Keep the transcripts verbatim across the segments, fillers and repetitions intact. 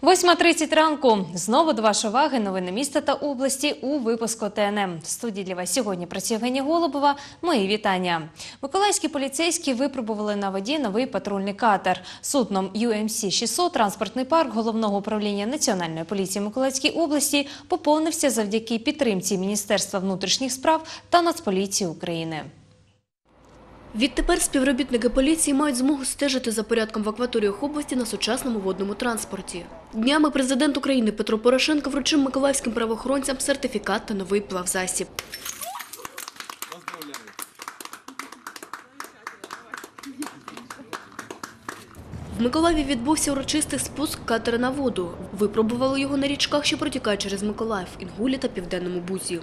восьма тридцять ранку. Знову до вашої уваги новини міста та області у випуску Т Н М. В студії для вас сьогодні працює Євгенія Голубова. Мої вітання. Миколаївські поліцейські випробували на воді новий патрульний катер. Судном Ю Ем Сі шістсот транспортний парк Головного управління Національної поліції Миколаївської області поповнився завдяки підтримці Міністерства внутрішніх справ та Нацполіції України. Відтепер співробітники поліції мають змогу стежити за порядком в акваторіях області на сучасному водному транспорті. Днями президент України Петро Порошенко вручив миколаївським правоохоронцям сертифікат та новий плавзасіб. В Миколаєві відбувся урочистий спуск катера на воду. Випробували його на річках, що протікають через Миколаїв, Інгулі та Південному Бузі.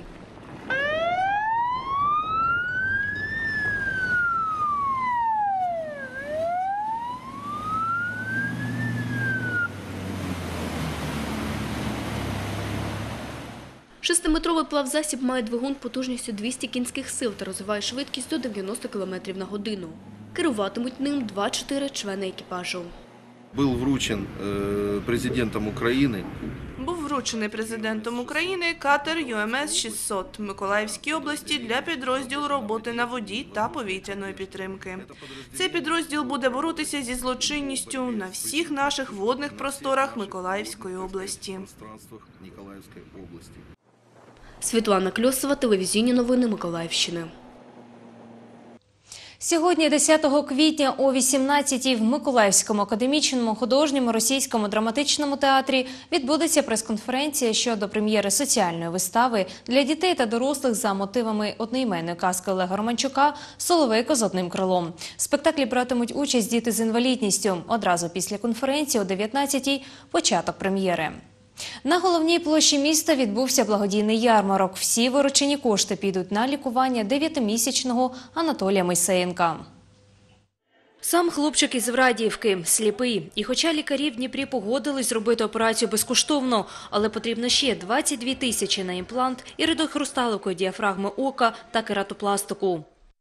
Шестиметровий плавзасіб має двигун потужністю двісті кінських сил та розвиває швидкість до дев'яноста кілометрів на годину. Керуватимуть ним два-чотири члени екіпажу. Був вручен президентом України. Був вручений президентом України катер Ю Ем Ес шістсот в Миколаївській області для підрозділу роботи на воді та повітряної підтримки. Цей підрозділ буде боротися зі злочинністю на всіх наших водних просторах Миколаївської області. Світлана Кльосова, телевізійні новини Миколаївщини. Сьогодні, десятого квітня о вісімнадцятій в Миколаївському академічному художньому російському драматичному театрі відбудеться прес-конференція щодо прем'єри соціальної вистави для дітей та дорослих за мотивами одноіменної казки Олега Романчука «Соловейко з одним крилом». В спектаклі братимуть участь діти з інвалідністю. Одразу після конференції о дев'ятнадцятій – початок прем'єри. На головній площі міста відбувся благодійний ярмарок. Всі виручені кошти підуть на лікування дев'ятимісячного Анатолія Мойсеєнка. Сам хлопчик із Врадіївки, сліпий. І хоча лікарі в Дніпрі погодились зробити операцію безкоштовно, але потрібно ще двадцять дві тисячі на імплант, іридохрусталикової діафрагми ока та кератопластику.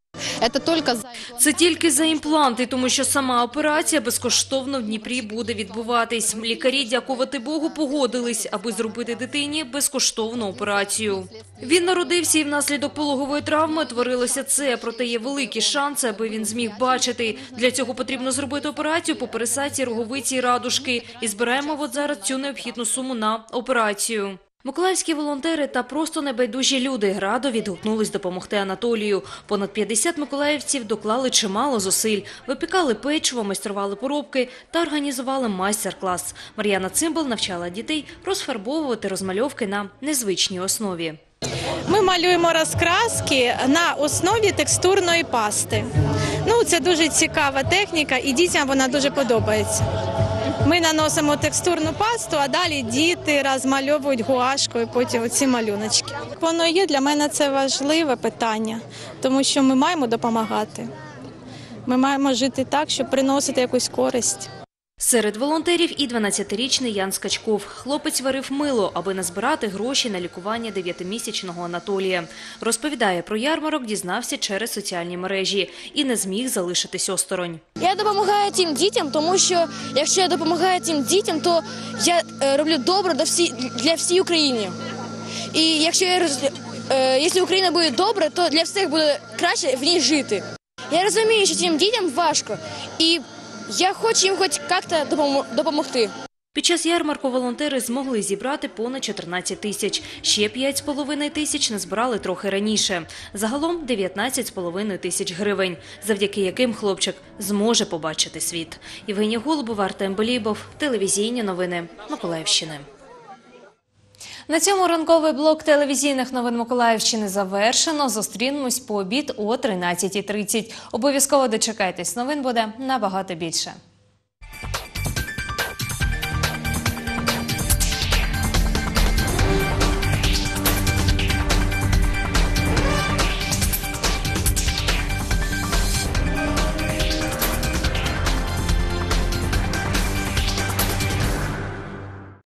Це тільки за імпланти, тому що сама операція безкоштовно в Дніпрі буде відбуватись. Лікарі, дякувати Богу, погодились, аби зробити дитині безкоштовну операцію. Він народився і внаслідок пологової травми утворилося це, проте є великі шанси, аби він зміг бачити. Для цього потрібно зробити операцію по пересадці роговиці і радужки. І збираємо от зараз цю необхідну суму на операцію. Миколаївські волонтери та просто небайдужі люди радо відгукнулись допомогти Анатолію. Понад п'ятдесят миколаївців доклали чимало зусиль. Випікали печиво, майстрували поробки та організували майстер-клас. Мар'яна Цимбал навчала дітей розфарбовувати розмальовки на незвичній основі. Ми малюємо розкраски на основі текстурної пасти. Ну, це дуже цікава техніка і дітям вона дуже подобається. Ми наносимо текстурну пасту, а далі діти розмальовують гуашкою потім ці малюночки. Воно є, для мене це важливе питання, тому що ми маємо допомагати. Ми маємо жити так, щоб приносити якусь користь. Серед волонтерів і дванадцятирічний Ян Скачков. Хлопець варив мило, аби назбирати гроші на лікування дев'ятимісячного Анатолія. Розповідає, про ярмарок дізнався через соціальні мережі і не зміг залишитись осторонь. Я допомагаю тим дітям, тому що якщо я допомагаю тим дітям, то я роблю добро для всієї України. І якщо, я, якщо Україна буде добра, то для всіх буде краще в ній жити. Я розумію, що цим дітям важко, і я хочу їм хоч як-то допомогти. Під час ярмарку волонтери змогли зібрати понад чотирнадцять тисяч. Ще п'ять з половиною тисяч назбирали трохи раніше. Загалом дев'ятнадцять з половиною тисяч гривень, завдяки яким хлопчик зможе побачити світ. Євгенія Голубова, Артем Белібов, телевізійні новини Миколаївщини. На цьому ранковий блок телевізійних новин Миколаївщини завершено. Зустрінемось по обід о тринадцятій тридцять. Обов'язково дочекайтесь, новин буде набагато більше.